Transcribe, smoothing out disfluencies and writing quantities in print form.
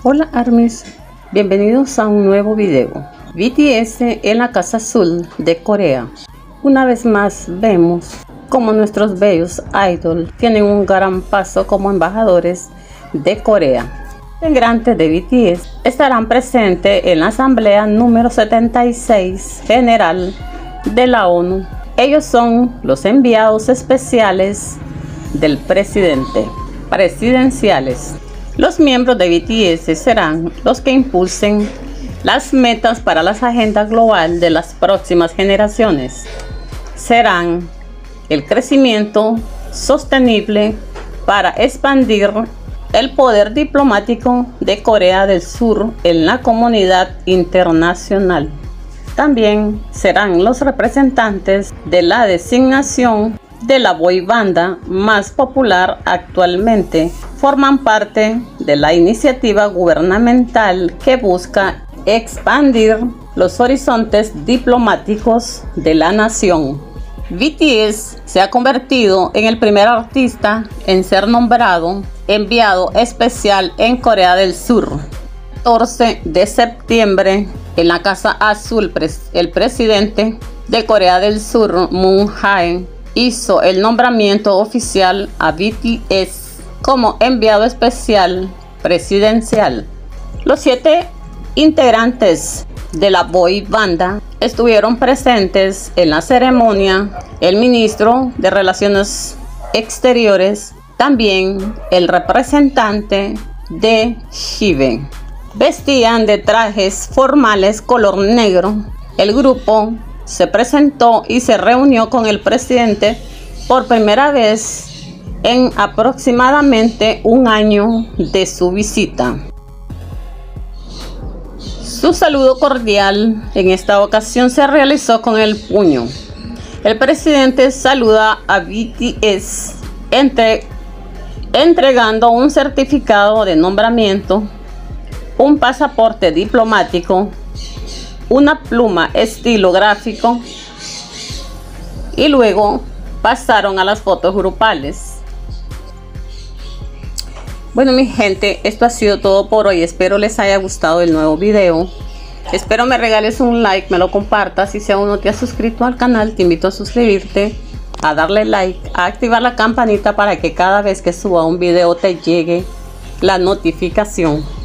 Hola ARMYs, bienvenidos a un nuevo video. BTS en la Casa Azul de Corea. Una vez más vemos como nuestros bellos idols tienen un gran paso como embajadores de Corea. Integrantes de BTS estarán presentes en la asamblea número 76 general de la ONU. Ellos son los enviados especiales del presidenciales. Los miembros de BTS serán los que impulsen las metas para las agendas global de las próximas generaciones. Serán el crecimiento sostenible para expandir el poder diplomático de Corea del Sur en la comunidad internacional. También serán los representantes de la designación de la boy banda más popular actualmente. Forman parte de la iniciativa gubernamental que busca expandir los horizontes diplomáticos de la nación. BTS se ha convertido en el primer artista en ser nombrado enviado especial en Corea del Sur. 14 de septiembre, en la Casa Azul, el presidente de Corea del Sur, Moon Jae, hizo el nombramiento oficial a BTS como enviado especial presidencial. Los 7 integrantes de la boy banda estuvieron presentes en la ceremonia. El ministro de Relaciones Exteriores, también el representante de Jive. Vestían de trajes formales color negro. El grupo se presentó y se reunió con el presidente por primera vez en aproximadamente un año de su visita. Su saludo cordial en esta ocasión se realizó con el puño. El presidente saluda a BTS entregando un certificado de nombramiento, un pasaporte diplomático, una pluma estilo gráfico, y luego pasaron a las fotos grupales. Bueno, mi gente, esto ha sido todo por hoy. Espero les haya gustado el nuevo video. Espero me regales un like, me lo compartas. Y si aún no te has suscrito al canal, te invito a suscribirte, a darle like, a activar la campanita para que cada vez que suba un video te llegue la notificación.